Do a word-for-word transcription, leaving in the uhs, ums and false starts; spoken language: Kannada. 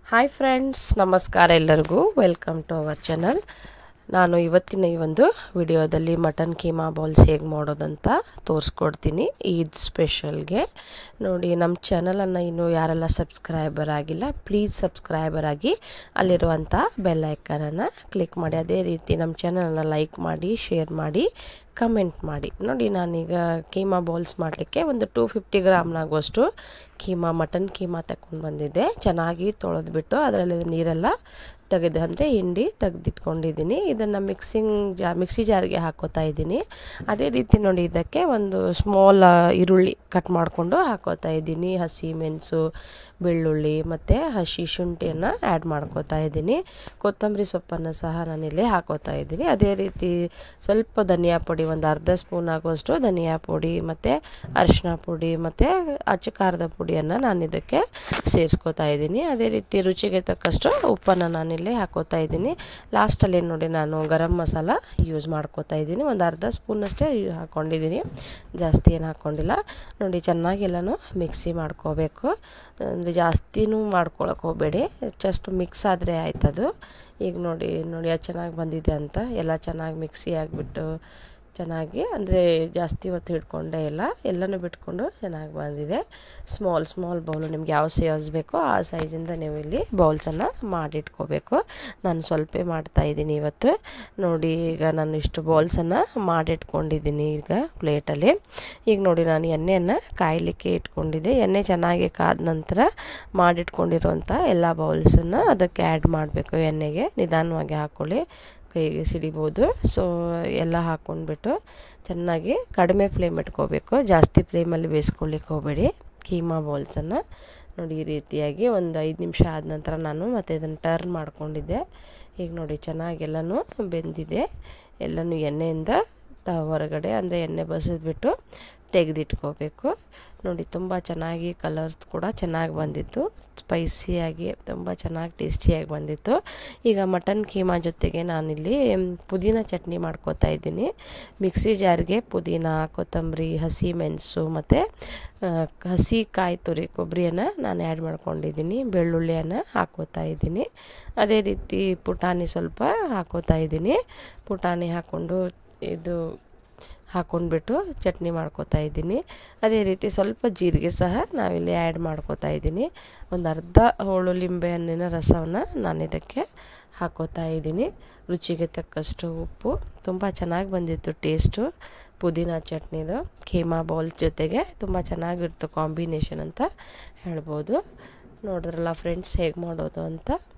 ಹಾಯ್ ಫ್ರೆಂಡ್ಸ್, ನಮಸ್ಕಾರ ಎಲ್ಲರಿಗೂ. Welcome to our channel. ನಾನು ಇವತ್ತಿನ ಈ ಒಂದು ವಿಡಿಯೋದಲ್ಲಿ ಮಟನ್ ಕೀಮಾ ಬಾಲ್ಸ್ ಹೇಗೆ ಮಾಡೋದಂತ ತೋರಿಸ್ಕೊಡ್ತೀನಿ. ಈದ್ ಸ್ಪೆಷಲ್ಗೆ ನೋಡಿ, ನಮ್ಮ ಚಾನಲನ್ನು ಇನ್ನೂ ಯಾರೆಲ್ಲ ಸಬ್ಸ್ಕ್ರೈಬರ್ ಆಗಿಲ್ಲ, ಪ್ಲೀಸ್ ಸಬ್ಸ್ಕ್ರೈಬರ್ ಆಗಿ ಅಲ್ಲಿರುವಂಥ ಬೆಲ್ ಐಕನನ್ನು ಕ್ಲಿಕ್ ಮಾಡಿ. ಅದೇ ರೀತಿ ನಮ್ಮ ಚಾನಲನ್ನು ಲೈಕ್ ಮಾಡಿ, ಶೇರ್ ಮಾಡಿ, ಕಮೆಂಟ್ ಮಾಡಿ. ನೋಡಿ, ನಾನೀಗ ಕೀಮಾ ಬಾಲ್ಸ್ ಮಾಡಲಿಕ್ಕೆ ಒಂದು ಟೂ ಫಿಫ್ಟಿ ಗ್ರಾಮ್ನಾಗುವಷ್ಟು ಕೀಮಾ ಮಟನ್ ಕೀಮಾ ತಗೊಂಡು ಬಂದಿದ್ದೆ. ಚೆನ್ನಾಗಿ ತೊಳೆದ್ಬಿಟ್ಟು ಅದರಲ್ಲಿ ನೀರೆಲ್ಲ ತೆಗೆದು ಅಂದರೆ ಹಿಂಡಿ ತೆಗೆದಿಟ್ಕೊಂಡಿದ್ದೀನಿ. ಇದನ್ನು ಮಿಕ್ಸಿಂಗ್ ಜಾ ಮಿಕ್ಸಿ ಜಾರಿಗೆ ಹಾಕೋತಾ ಇದ್ದೀನಿ. ಅದೇ ರೀತಿ ನೋಡಿ, ಇದಕ್ಕೆ ಒಂದು ಸ್ಮಾಲ್ ಈರುಳ್ಳಿ ಕಟ್ ಮಾಡಿಕೊಂಡು ಹಾಕೋತಾ ಇದ್ದೀನಿ. ಹಸಿ ಮೆಣಸು, ಬೆಳ್ಳುಳ್ಳಿ ಮತ್ತು ಹಸಿ ಶುಂಠಿಯನ್ನು ಆ್ಯಡ್ ಮಾಡ್ಕೋತಾ ಇದ್ದೀನಿ. ಕೊತ್ತಂಬರಿ ಸೊಪ್ಪನ್ನು ಸಹ ನಾನಿಲ್ಲಿ ಹಾಕೋತಾ ಇದ್ದೀನಿ. ಅದೇ ರೀತಿ ಸ್ವಲ್ಪ ಧನಿಯಾ ಪುಡಿ, ಒಂದು ಅರ್ಧ ಸ್ಪೂನ್ ಆಗುವಷ್ಟು ಧನಿಯಾ ಪುಡಿ ಮತ್ತು ಅರಿಶಿನ ಪುಡಿ ಮತ್ತು ಅಚ್ಚ ಖಾರದ ಪುಡಿಯನ್ನು ನಾನು ಇದಕ್ಕೆ ಸೇರಿಸ್ಕೋತಾ ಇದ್ದೀನಿ. ಅದೇ ರೀತಿ ರುಚಿಗೆ ತಕ್ಕಷ್ಟು ಉಪ್ಪನ್ನು ನಾನಿಲ್ಲಿ ಹಾಕೋತಾ ಇದ್ದೀನಿ. ಲಾಸ್ಟಲ್ಲಿ ನೋಡಿ, ನಾನು ಗರಂ ಮಸಾಲ ಯೂಸ್ ಮಾಡ್ಕೋತಾ ಇದ್ದೀನಿ. ಒಂದು ಅರ್ಧ ಸ್ಪೂನಷ್ಟೇ ಹಾಕ್ಕೊಂಡಿದ್ದೀನಿ, ಜಾಸ್ತಿ ಏನು ಹಾಕ್ಕೊಂಡಿಲ್ಲ. ನೋಡಿ, ಚೆನ್ನಾಗಿ ಎಲ್ಲನೂ ಮಿಕ್ಸಿ ಮಾಡ್ಕೋಬೇಕು. ಅಂದರೆ ಜಾಸ್ತಿನೂ ಮಾಡ್ಕೊಳಕ್ಕೆ ಹೋಗಬೇಡಿ, ಜಸ್ಟ್ ಮಿಕ್ಸ್ ಆದರೆ ಆಯ್ತದು. ಈಗ ನೋಡಿ ನೋಡಿ ಅದು ಚೆನ್ನಾಗಿ ಬಂದಿದೆ ಅಂತ. ಎಲ್ಲ ಚೆನ್ನಾಗಿ ಮಿಕ್ಸಿ ಆಗಿಬಿಟ್ಟು ಚೆನ್ನಾಗಿ, ಅಂದರೆ ಜಾಸ್ತಿ ಹೊತ್ತು ಹಿಡ್ಕೊಂಡೇ ಇಲ್ಲ, ಎಲ್ಲನೂ ಬಿಟ್ಕೊಂಡು ಚೆನ್ನಾಗಿ ಬಂದಿದೆ. ಸ್ಮಾಲ್ ಸ್ಮಾಲ್ ಬೌಲು, ನಿಮ್ಗೆ ಯಾವ ಸೈಜ್ ಬೇಕೋ ಆ ಸೈಜಿಂದ ನೀವು ಇಲ್ಲಿ ಬೌಲ್ಸನ್ನು ಮಾಡಿಟ್ಕೋಬೇಕು. ನಾನು ಸ್ವಲ್ಪ ಮಾಡ್ತಾಯಿದ್ದೀನಿ ಇವತ್ತು. ನೋಡಿ, ಈಗ ನಾನು ಇಷ್ಟು ಬೌಲ್ಸನ್ನು ಮಾಡಿಟ್ಕೊಂಡಿದ್ದೀನಿ ಈಗ ಪ್ಲೇಟಲ್ಲಿ. ಈಗ ನೋಡಿ, ನಾನು ಎಣ್ಣೆಯನ್ನು ಕಾಯಲಿಕ್ಕೆ ಇಟ್ಕೊಂಡಿದ್ದೆ. ಎಣ್ಣೆ ಚೆನ್ನಾಗಿ ಕಾದ ನಂತರ ಮಾಡಿಟ್ಕೊಂಡಿರೋಂಥ ಎಲ್ಲ ಬೌಲ್ಸನ್ನು ಅದಕ್ಕೆ ಆ್ಯಡ್ ಮಾಡಬೇಕು. ಎಣ್ಣೆಗೆ ನಿಧಾನವಾಗಿ ಹಾಕ್ಕೊಳ್ಳಿ, ಕೈಗೆ ಸಿಡಿಬೋದು. ಸೊ ಎಲ್ಲ ಹಾಕ್ಕೊಂಡ್ಬಿಟ್ಟು ಚೆನ್ನಾಗಿ ಕಡಿಮೆ ಫ್ಲೇಮ್ ಇಟ್ಕೋಬೇಕು, ಜಾಸ್ತಿ ಫ್ಲೇಮಲ್ಲಿ ಬೇಯಿಸ್ಕೊಳ್ಳಿಕ್ಕೆ ಹೋಗಬೇಡಿ ಕೀಮಾ ಬಾಲ್ಸನ್ನು. ನೋಡಿ, ಈ ರೀತಿಯಾಗಿ ಒಂದು ಐದು ನಿಮಿಷ ಆದ ನಂತರ ನಾನು ಮತ್ತೆ ಇದನ್ನು ಟರ್ನ್ ಮಾಡ್ಕೊಂಡಿದ್ದೆ. ಈಗ ನೋಡಿ, ಚೆನ್ನಾಗಿ ಎಲ್ಲನೂ ಬೆಂದಿದೆ. ಎಲ್ಲನೂ ಎಣ್ಣೆಯಿಂದ ತ ಹೊರಗಡೆ, ಅಂದರೆ ಎಣ್ಣೆ ಬಸಿದ್ಬಿಟ್ಟು ತೆಗೆದಿಟ್ಕೋಬೇಕು. ನೋಡಿ, ತುಂಬ ಚೆನ್ನಾಗಿ ಕಲರ್ಸ್ ಕೂಡ ಚೆನ್ನಾಗಿ ಬಂದಿತ್ತು, ಸ್ಪೈಸಿಯಾಗಿ ತುಂಬ ಚೆನ್ನಾಗಿ ಟೇಸ್ಟಿಯಾಗಿ ಬಂದಿತ್ತು. ಈಗ ಮಟನ್ ಕೀಮಾ ಜೊತೆಗೆ ನಾನಿಲ್ಲಿ ಪುದೀನ ಚಟ್ನಿ ಮಾಡ್ಕೋತಾ ಇದ್ದೀನಿ. ಮಿಕ್ಸಿ ಜಾರ್ಗೆ ಪುದೀನ, ಕೊತ್ತಂಬರಿ, ಹಸಿ ಮೆಣಸು ಮತ್ತು ಹಸಿ ಕಾಯಿ ತುರಿ ಕೊಬ್ಬರಿಯನ್ನು ನಾನು ಆ್ಯಡ್ ಮಾಡ್ಕೊಂಡಿದ್ದೀನಿ. ಬೆಳ್ಳುಳ್ಳಿಯನ್ನು ಹಾಕೋತಾ ಇದ್ದೀನಿ. ಅದೇ ರೀತಿ ಪುಟಾಣಿ ಸ್ವಲ್ಪ ಹಾಕೋತಾ ಇದ್ದೀನಿ. ಪುಟಾಣಿ ಹಾಕ್ಕೊಂಡು ಇದು ಹಾಕ್ಕೊಂಡ್ಬಿಟ್ಟು ಚಟ್ನಿ ಮಾಡ್ಕೋತಾ ಇದ್ದೀನಿ. ಅದೇ ರೀತಿ ಸ್ವಲ್ಪ ಜೀರಿಗೆ ಸಹ ನಾವಿಲ್ಲಿ ಆ್ಯಡ್ ಮಾಡ್ಕೋತಾ ಇದ್ದೀನಿ. ಒಂದು ಅರ್ಧ ಹೋಳು ಲಿಂಬೆ ಹಣ್ಣಿನ ರಸವನ್ನು ನಾನು ಇದಕ್ಕೆ ಹಾಕೋತಾ ಇದ್ದೀನಿ. ರುಚಿಗೆ ತಕ್ಕಷ್ಟು ಉಪ್ಪು. ತುಂಬ ಚೆನ್ನಾಗಿ ಬಂದಿತ್ತು ಟೇಸ್ಟು ಪುದೀನ ಚಟ್ನಿದು. ಕೀಮಾ ಬೌಲ್ ಜೊತೆಗೆ ತುಂಬ ಚೆನ್ನಾಗಿರ್ತು ಕಾಂಬಿನೇಷನ್ ಅಂತ ಹೇಳ್ಬೋದು. ನೋಡಿದ್ರಲ್ಲ ಫ್ರೆಂಡ್ಸ್, ಹೇಗೆ ಮಾಡೋದು ಅಂತ.